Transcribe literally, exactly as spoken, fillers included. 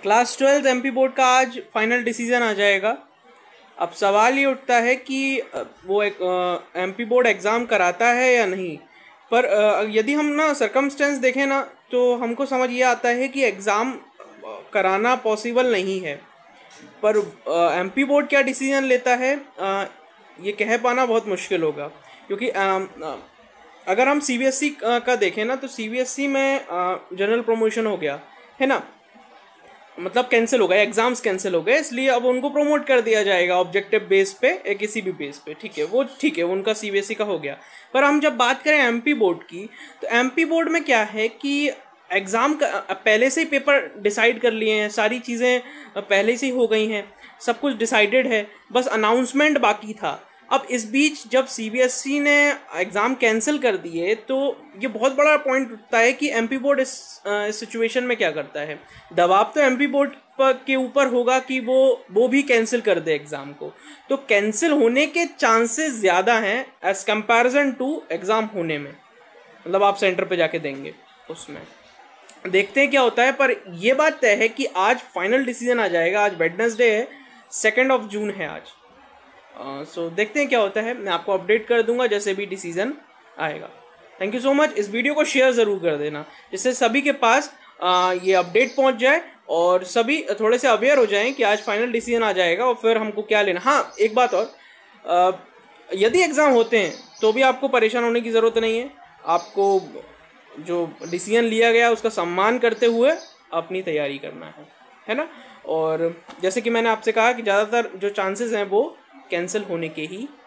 Class twelfth MP board का आज final decision आ जाएगा। अब सवाल ये उठता है कि वो एक एमपी बोर्ड एग्ज़ाम कराता है या नहीं। पर यदि हम ना सर्कमस्टेंस देखें ना तो हमको समझ ये आता है कि एग्ज़ाम कराना पॉसिबल नहीं है। पर एमपी बोर्ड क्या डिसीजन लेता है आ, ये कह पाना बहुत मुश्किल होगा, क्योंकि आ, आ, अगर हम सीबीएसई का देखें ना तो सीबीएसई में जनरल प्रमोशन हो गया है ना, मतलब कैंसिल हो गए, एग्जाम्स कैंसिल हो गए, इसलिए अब उनको प्रमोट कर दिया जाएगा ऑब्जेक्टिव बेस पे या किसी भी बेस पे। ठीक है, वो ठीक है, उनका सीबीएसई का हो गया। पर हम जब बात करें एमपी बोर्ड की तो एमपी बोर्ड में क्या है कि एग्ज़ाम पहले से ही पेपर डिसाइड कर लिए हैं, सारी चीज़ें पहले से ही हो गई हैं, सब कुछ डिसाइडेड है, बस अनाउंसमेंट बाकी था। अब इस बीच जब सीबीएसई ने एग्ज़ाम कैंसिल कर दिए तो ये बहुत बड़ा पॉइंट उठता है कि एमपी बोर्ड इस इस सिचुएशन में क्या करता है। दबाव तो एमपी बोर्ड पर के ऊपर होगा कि वो वो भी कैंसिल कर दे एग्ज़ाम को, तो कैंसिल होने के चांसेस ज़्यादा हैं एज कंपैरिजन टू एग्ज़ाम होने में। मतलब आप सेंटर पे जाके देंगे, उसमें देखते हैं क्या होता है। पर ये बात तय है कि आज फाइनल डिसीजन आ जाएगा। आज वेडनेसडे है, सेकेंड ऑफ जून है आज। सो uh, so, देखते हैं क्या होता है। मैं आपको अपडेट कर दूंगा जैसे भी डिसीजन आएगा। Thank you so much. इस वीडियो को शेयर ज़रूर कर देना जिससे सभी के पास uh, ये अपडेट पहुंच जाए और सभी थोड़े से अवेयर हो जाएं कि आज फाइनल डिसीजन आ जाएगा और फिर हमको क्या लेना। हाँ, एक बात और, uh, यदि एग्ज़ाम होते हैं तो भी आपको परेशान होने की ज़रूरत नहीं है। आपको जो डिसीजन लिया गया उसका सम्मान करते हुए अपनी तैयारी करना है है ना। और जैसे कि मैंने आपसे कहा कि ज़्यादातर जो चांसेस हैं वो कैंसिल होने के ही